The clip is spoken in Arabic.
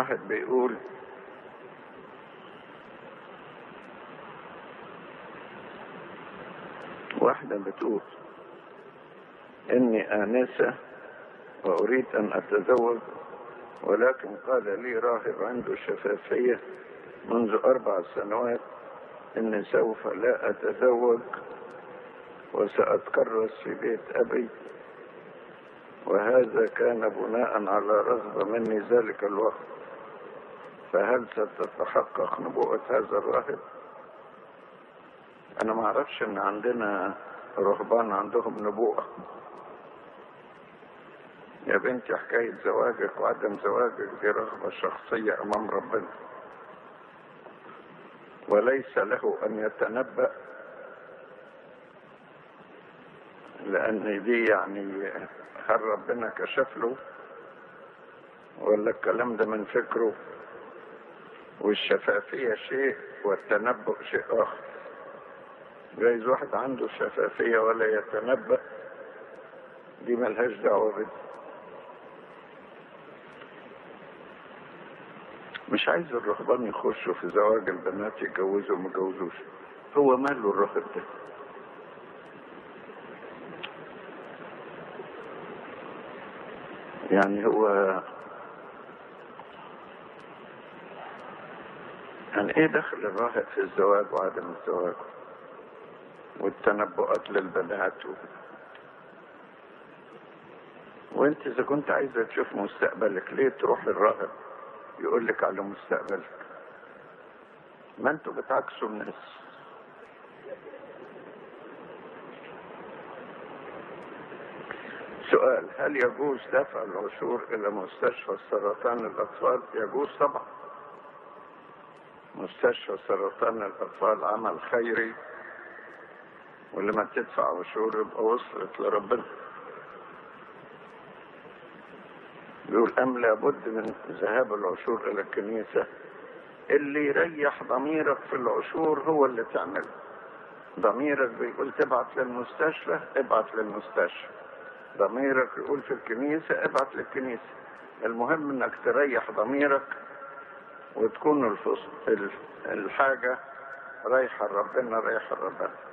واحد بيقول واحدة بتقول إني آنسة وأريد أن أتزوج، ولكن قال لي راهب عنده شفافية منذ 4 سنوات إني سوف لا أتزوج وسأتكرس في بيت أبي، وهذا كان بناء على رغبة مني ذلك الوقت، فهل ستتحقق نبوءة هذا الراهب؟ أنا ما أعرفش إن عندنا رهبان عندهم نبوءة. يا بنتي حكاية زواجك وعدم زواجك دي رغبة شخصية أمام ربنا، وليس له أن يتنبأ، لأن دي يعني هل ربنا كشف له ولا الكلام ده من فكره؟ والشفافية شيء والتنبؤ شيء آخر. جايز واحد عنده شفافية ولا يتنبأ، دي ملهاش دعوة بده. مش عايز الرهبان يخشوا في زواج البنات، يتجوزوا وما يتجوزوش، هو ماله الراهب ده؟ يعني هو يعني ايه دخل الراهب في الزواج وعدم الزواج والتنبؤات للبنات وانت اذا كنت عايزه تشوف مستقبلك ليه تروح للراهب يقول لك على مستقبلك؟ ما انتوا بتعكسوا الناس. سؤال: هل يجوز دفع العشور الى مستشفى سرطان الاطفال؟ يجوز طبعا. مستشفى سرطان الاطفال عمل خيري، ولما تدفع عشور يبقى وصلت لربنا. يقول أم لابد من ذهاب العشور إلى الكنيسة؟ اللي يريح ضميرك في العشور هو اللي تعمله. ضميرك بيقول تبعت للمستشفى، ابعت للمستشفى. ضميرك يقول في الكنيسة، ابعت للكنيسة. المهم انك تريح ضميرك وتكون الحاجة رايحة لربنا، رايحة لربنا.